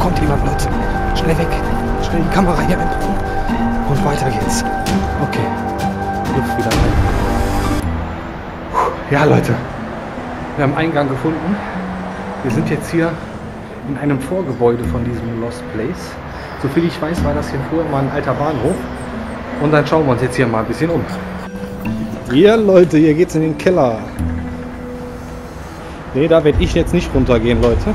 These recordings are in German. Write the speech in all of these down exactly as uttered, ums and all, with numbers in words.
kommt jemand, Leute. Schnell weg. Schnell die Kamera hier einpacken. Und weiter geht's. Okay. Luft wieder rein. Ja, Leute. Wir haben Eingang gefunden. Wir sind jetzt hier in einem Vorgebäude von diesem Lost Place. Soviel ich weiß, war das hier früher mal ein alter Bahnhof. Und dann schauen wir uns jetzt hier mal ein bisschen um. Ja, Leute, hier geht's in den Keller. Ne, da werde ich jetzt nicht runtergehen, Leute.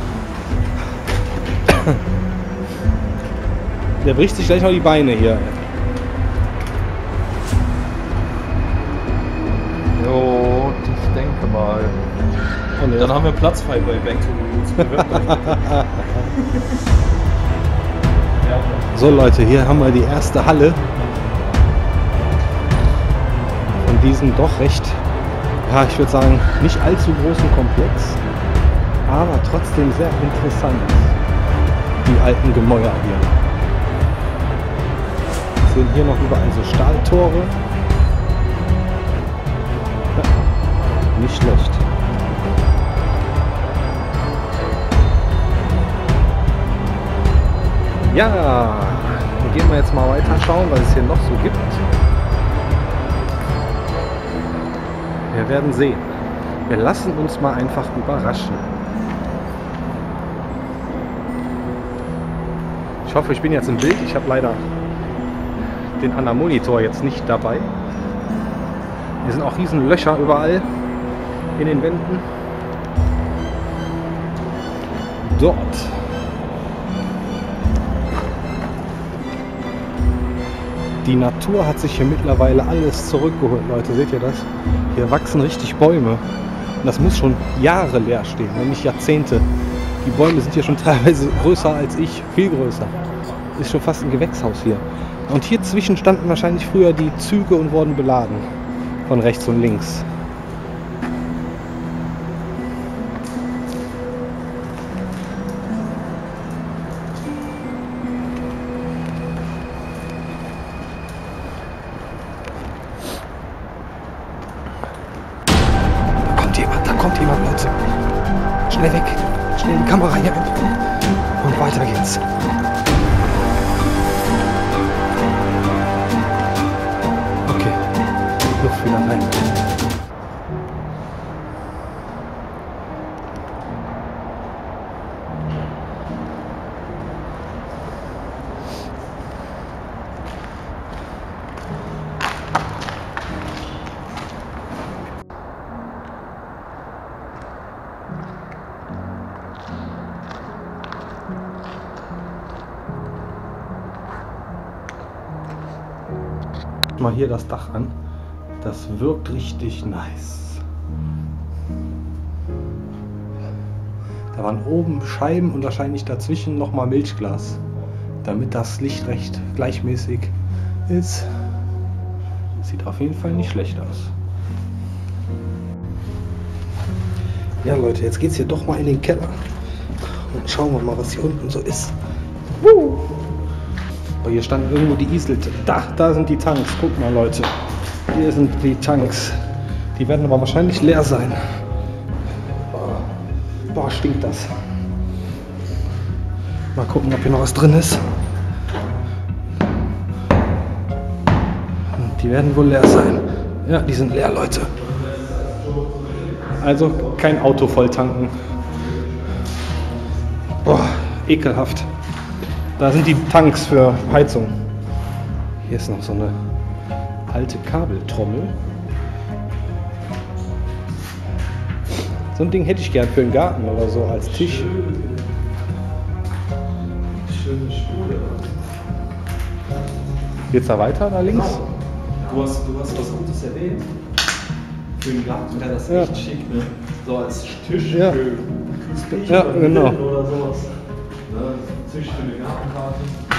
Der bricht sich gleich noch die Beine hier. Jo, ich denke mal. Und dann haben wir Platz frei bei Back to the Roots. So, Leute, hier haben wir die erste Halle von diesem doch recht, ja, ich würde sagen, nicht allzu großen Komplex, aber trotzdem sehr interessant. Die alten Gemäuer hier. Wir sehen hier noch überall so Stahltore. Ja, nicht schlecht. Ja, dann gehen wir jetzt mal weiter schauen, was es hier noch so gibt. Wir werden sehen. Wir lassen uns mal einfach überraschen. Ich hoffe, ich bin jetzt im Bild. Ich habe leider den anderen Monitor jetzt nicht dabei. Hier sind auch riesen Löcher überall in den Wänden. Dort. Die Natur hat sich hier mittlerweile alles zurückgeholt, Leute. Seht ihr das? Hier wachsen richtig Bäume. Und das muss schon Jahre leer stehen, wenn nicht Jahrzehnte. Die Bäume sind hier schon teilweise größer als ich, viel größer. Ist schon fast ein Gewächshaus hier. Und hier zwischen standen wahrscheinlich früher die Züge und wurden beladen. Von rechts und links. Da kommt jemand, Leute. Schnell weg. Schnell die Kamera hier einpacken. Und weiter geht's. Okay. Luft wieder rein. Mal hier das Dach an. Das wirkt richtig nice. Da waren oben Scheiben und wahrscheinlich dazwischen nochmal Milchglas, damit das Licht recht gleichmäßig ist. Sieht auf jeden Fall nicht schlecht aus. Ja, Leute, jetzt geht's hier doch mal in den Keller und schauen wir mal, was hier unten so ist. Woo! Aber hier standen irgendwo die Isel. Da, da sind die Tanks. Guck mal, Leute. Hier sind die Tanks. Die werden aber wahrscheinlich leer sein. Boah, stinkt das. Mal gucken, ob hier noch was drin ist. Die werden wohl leer sein. Ja, die sind leer, Leute. Also kein Auto voll tanken. Boah, ekelhaft. Da sind die Tanks für Heizung. Hier ist noch so eine alte Kabeltrommel. So ein Ding hätte ich gern für den Garten oder so als Tisch. Schöne Spule. Geht's da weiter, da links? Du hast, du hast was Gutes erwähnt. Für den Garten wäre das Ja. echt schick, ne? So als Tisch Ja. für Kühlbecher Ja, oder genau. Grillen oder sowas. Ne? Tisch für eine Gartenkarte.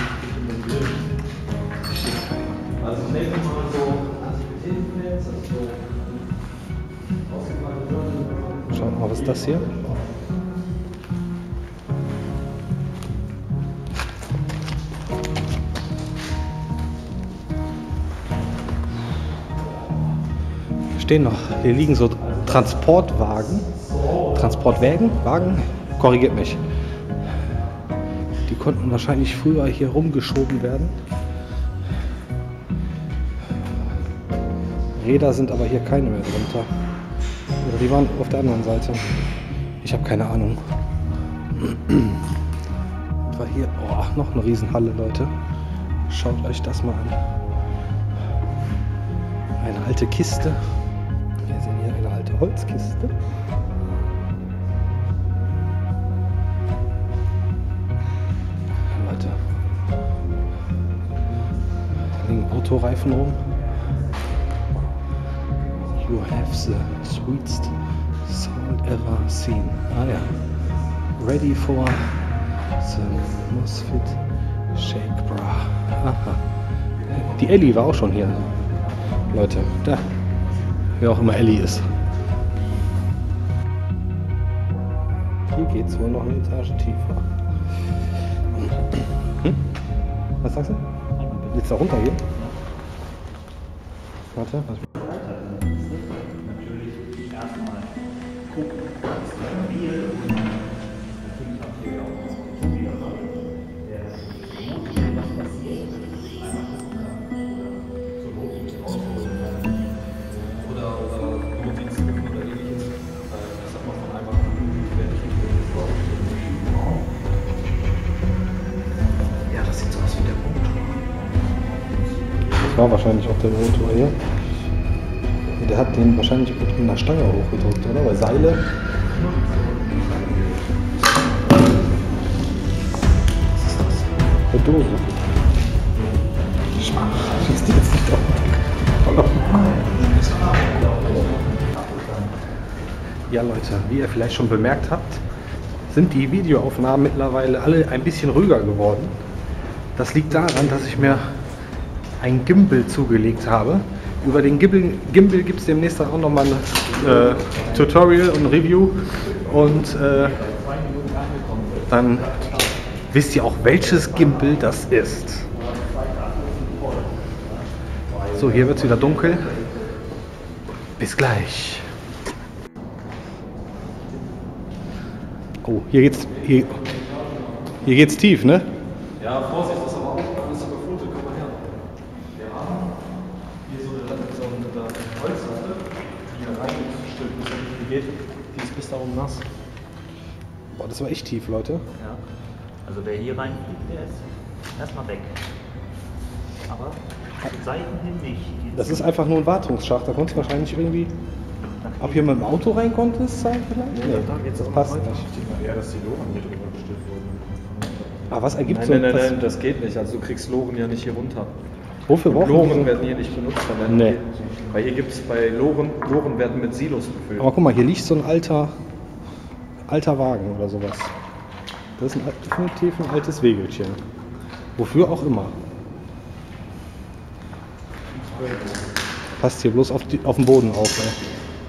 Also ich denke mal so Aktivitätenplätze, also so ausgefallene Sachen. Schaut mal, was ist das hier? Hier stehen noch, hier liegen so Transportwagen. Transportwägen? Wagen? Korrigiert mich. Die konnten wahrscheinlich früher hier rumgeschoben werden. Räder sind aber hier keine mehr drunter. Oder die waren auf der anderen Seite. Ich habe keine Ahnung. War hier oh, noch eine Riesenhalle, Leute. Schaut euch das mal an. Eine alte Kiste. Wir sehen hier eine alte Holzkiste. Leute. Da liegen Autoreifen rum. You have the sweetest sound ever seen. Ah ja. Ready for the MOSFET Shake Bra. Aha. Die Ellie war auch schon hier. Leute, da. Wer auch immer Ellie ist. Hier geht es wohl noch eine Etage tiefer. Hm? Was sagst du? Willst du da runtergehen? Warte, was? Natürlich erstmal gucken, was stabil und natürlich habt ihr auch das Probier, der was passiert, einmal gucken kann oder zur Not nicht ausprobieren kann. Oder, oder Notdienstgriffen oder ähnliches. Ich sag mal von einmal fertig. Ja, das sieht so aus wie der Motor. Das war wahrscheinlich auch der Motor hier. Der hat den wahrscheinlich mit einer Stange hochgedrückt, oder? Weil Seile. Was ist das? Eine Dose. Schießt die jetzt nicht auf. Ja Leute, wie ihr vielleicht schon bemerkt habt, sind die Videoaufnahmen mittlerweile alle ein bisschen ruhiger geworden. Das liegt daran, dass ich mir ein Gimbal zugelegt habe. Über den Gimbal, Gimbal gibt es demnächst auch nochmal ein äh, Tutorial und Review. Und äh, dann wisst ihr auch, welches Gimbal das ist. So, hier wird es wieder dunkel. Bis gleich. Oh, hier geht's, hier, hier geht's tief, ne? Ja, Vorsicht, das ist aber auch alles überflutet. Komm mal her. Wir haben hier so eine, so eine Holzlatte, die hier reingestülpt ist, die geht. Die ist bis da oben nass. Boah, das war echt tief, Leute. Ja, also wer hier reinfliegt, der ist erstmal weg. Aber die Seiten hin nicht. Die Das ist einfach nur ein Wartungsschacht. Da konntest du wahrscheinlich irgendwie. Ob hier mit dem Auto rein konntest, sein vielleicht? Nee, da geht's das auch passt weiter. nicht. Ich denke mal eher, dass die Loren hier drüber gestellt wurden. Aber was ergibt Nein, so nein, nein, was- nein, das geht nicht. Also du kriegst Loren ja nicht hier runter. Wofür Und brauchen Loren wir? werden hier nicht benutzt. Weil, Nee. weil hier gibt es bei Loren, Loren werden mit Silos gefüllt. Aber guck mal, hier liegt so ein alter, alter Wagen oder sowas. Das ist ein, alt- definitiv ein altes Wägelchen. Wofür auch immer. Passt hier bloß auf, die, auf den Boden auf. Ey.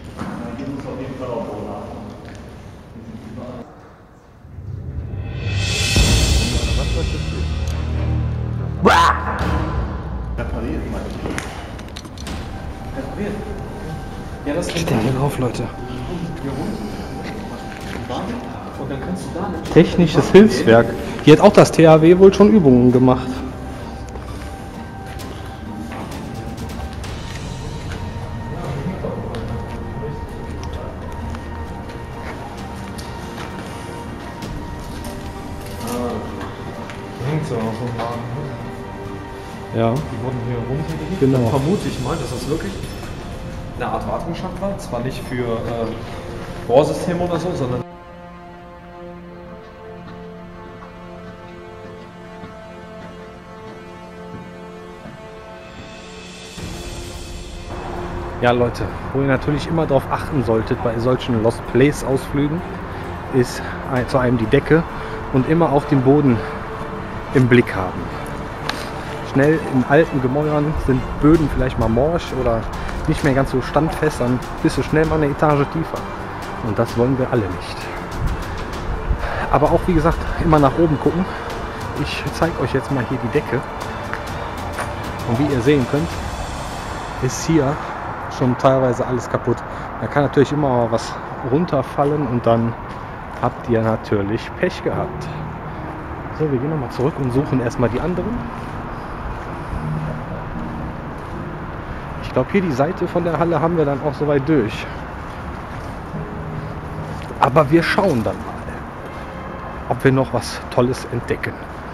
Ja, das Steht der hier drauf, Leute? Und dann kannst du da nicht. Technisches Hilfswerk. Hier hat auch das T H W wohl schon Übungen gemacht. Hängt so auf dem Wagen. Ja, Die wurden hier runtergelegt. Genau. Dann vermute ich mal, dass das wirklich eine Art Wartungsschacht war. Zwar nicht für äh, Rohrsysteme oder so, sondern. Ja Leute, wo ihr natürlich immer darauf achten solltet bei solchen Lost Place Ausflügen, ist ein- zu einem die Decke und immer auch den Boden im Blick haben. Schnell in alten Gemäuern sind Böden vielleicht mal morsch oder nicht mehr ganz so standfest, dann bist du schnell mal eine Etage tiefer. Und das wollen wir alle nicht. Aber auch wie gesagt, immer nach oben gucken. Ich zeige euch jetzt mal hier die Decke. Und wie ihr sehen könnt, ist hier schon teilweise alles kaputt. Da kann natürlich immer mal was runterfallen und dann habt ihr natürlich Pech gehabt. So, wir gehen nochmal zurück und suchen erstmal die anderen. Ich glaube, hier die Seite von der Halle haben wir dann auch soweit durch. Aber wir schauen dann mal, ob wir noch was Tolles entdecken.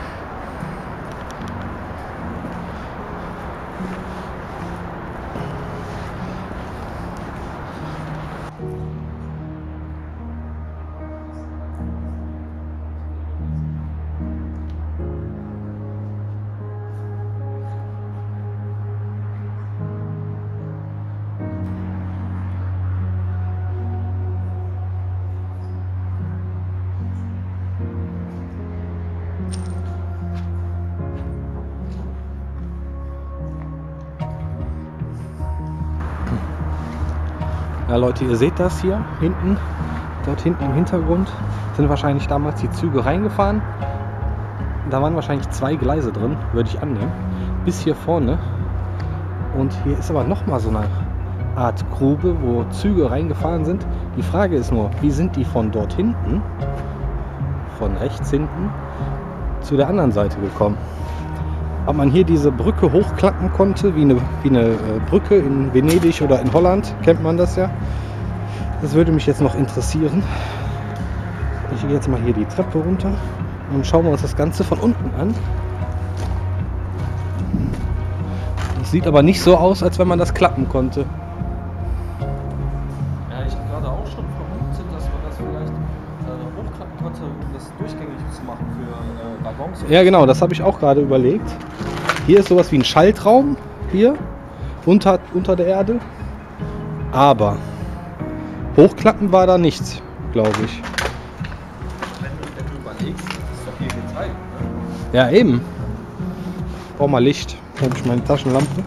Ja Leute, ihr seht das hier hinten, dort hinten im Hintergrund sind wahrscheinlich damals die Züge reingefahren. Da waren wahrscheinlich zwei Gleise drin, würde ich annehmen, bis hier vorne. Und hier ist aber nochmal so eine Art Grube, wo Züge reingefahren sind. Die Frage ist nur, wie sind die von dort hinten, von rechts hinten, zu der anderen Seite gekommen? Ob man hier diese Brücke hochklappen konnte, wie eine, wie eine äh, Brücke in Venedig oder in Holland, kennt man das ja. Das würde mich jetzt noch interessieren. Ich gehe jetzt mal hier die Treppe runter und schauen wir uns das Ganze von unten an. Das sieht aber nicht so aus, als wenn man das klappen konnte. Ja, ich habe gerade auch schon vermutet, dass man das vielleicht äh, hochklappen konnte, um das durchgängig zu machen für äh, Waggons. Ja genau, das habe ich auch gerade überlegt. Hier ist sowas wie ein Schaltraum, hier, unter, unter der Erde. Aber hochklappen war da nichts, glaube ich. Wenn du, wenn du überlegst, das ist doch hier geteilt, ne? Ja eben. Ich brauche mal Licht. Hier habe ich meine Taschenlampe.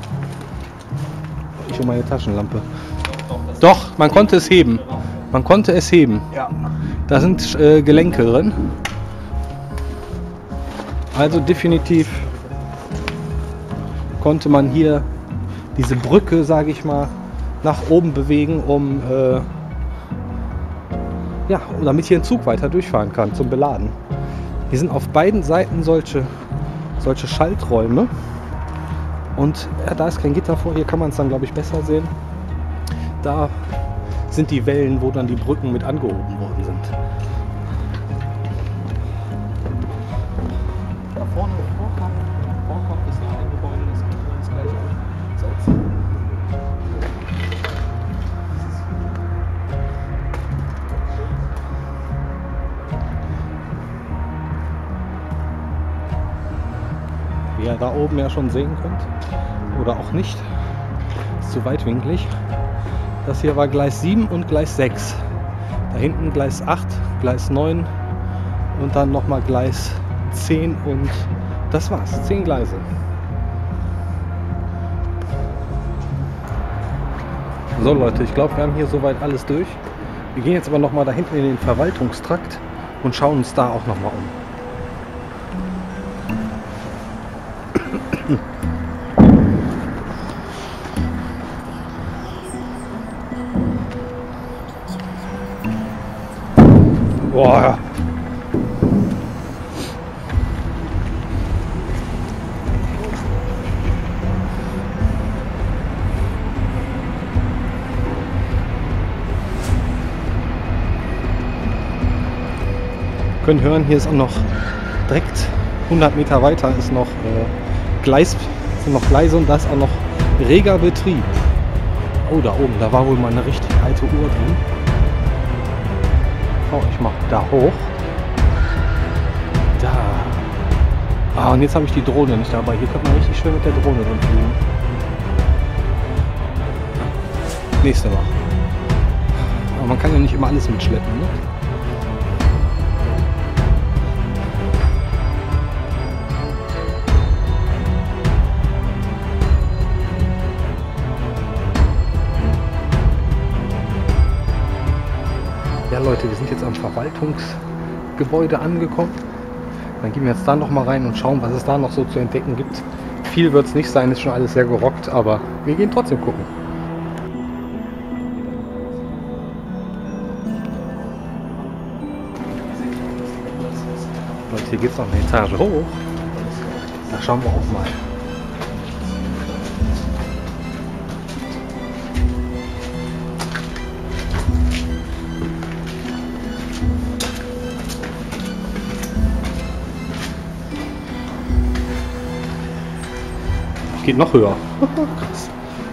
Ich und meine Taschenlampe. Doch, das Doch, man konnte es heben. Man konnte es heben. Ja. Da sind äh, Gelenke drin. Also definitiv konnte man hier diese Brücke, sage ich mal, nach oben bewegen, um äh, ja, damit hier ein Zug weiter durchfahren kann zum Beladen. Hier sind auf beiden Seiten solche, solche Schalträume und ja, da ist kein Gitter vor, hier kann man es dann, glaube ich, besser sehen. Da sind die Wellen, wo dann die Brücken mit angehoben worden sind. Da vorne im Vorkopf, im Vorkopf ist noch ein Gebäude, das geht uns gleich an. Salz. Wie ihr da oben ja schon sehen könnt, oder auch nicht, ist zu weitwinklig. Das hier war Gleis sieben und Gleis sechs. Da hinten Gleis acht, Gleis neun und dann nochmal Gleis zehn und das war's, zehn Gleise. So Leute, ich glaube, wir haben hier soweit alles durch. Wir gehen jetzt aber nochmal da hinten in den Verwaltungstrakt und schauen uns da auch nochmal um. Boah. Können hören, hier ist auch noch direkt hundert Meter weiter ist noch äh, Gleis, sind noch Gleise und da ist auch noch reger Betrieb. Oh, da oben, da war wohl mal eine richtig alte Uhr drin. Oh, ich mach da hoch. Da. Ah, und jetzt habe ich die Drohne nicht dabei. Hier könnte man richtig schön mit der Drohne drin fliegen. Nächste Mal. Aber man kann ja nicht immer alles mitschleppen, ne? Ja Leute, wir sind jetzt am Verwaltungsgebäude angekommen. Dann gehen wir jetzt da noch mal rein und schauen, was es da noch so zu entdecken gibt. Viel wird es nicht sein, ist schon alles sehr gerockt, aber wir gehen trotzdem gucken. Leute, hier geht es noch eine Etage hoch. Da schauen wir auch mal. Geht noch höher. Krass.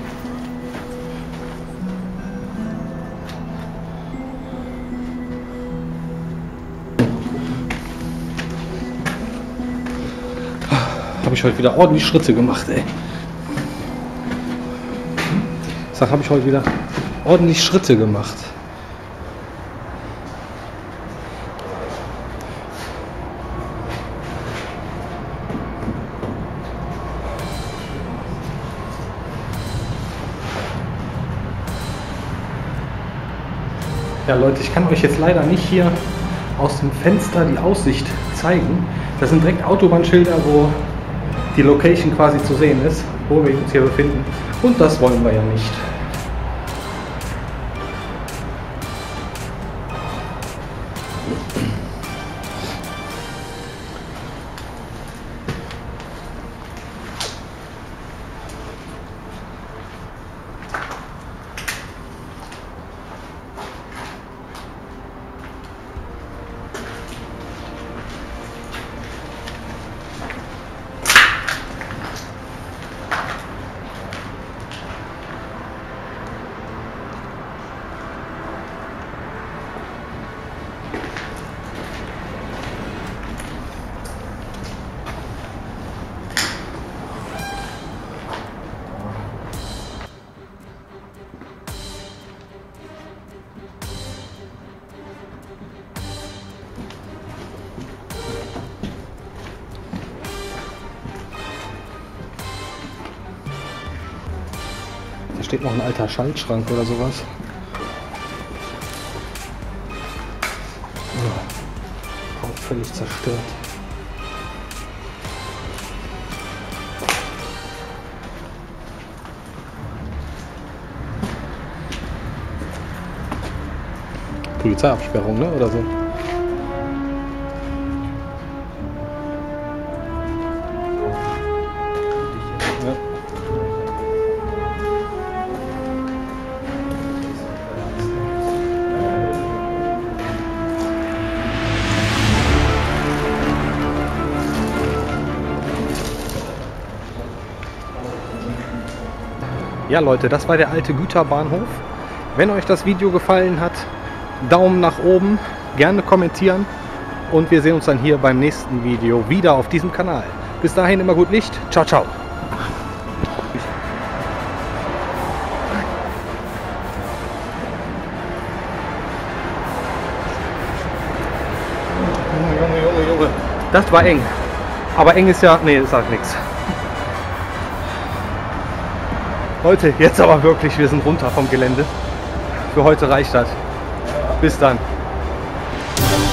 Habe ich heute wieder ordentlich Schritte gemacht, ey. Ich sag, habe ich heute wieder ordentlich Schritte gemacht. Ja Leute, ich kann euch jetzt leider nicht hier aus dem Fenster die Aussicht zeigen. Das sind direkt Autobahnschilder, wo die Location quasi zu sehen ist, wo wir uns hier befinden. Und das wollen wir ja nicht. Da steht noch ein alter Schaltschrank oder sowas. Oh, auch völlig zerstört. Polizeiabsperrung, ne? Oder so. Ja. Ja Leute, das war der alte Güterbahnhof. Wenn euch das Video gefallen hat, Daumen nach oben, gerne kommentieren und wir sehen uns dann hier beim nächsten Video wieder auf diesem Kanal. Bis dahin immer gut Licht. Ciao, ciao. Junge, Junge, Junge. Das war eng. Aber eng ist ja... Nee, ist halt nichts. Leute, jetzt aber wirklich, wir sind runter vom Gelände. Für heute reicht das. Bis dann.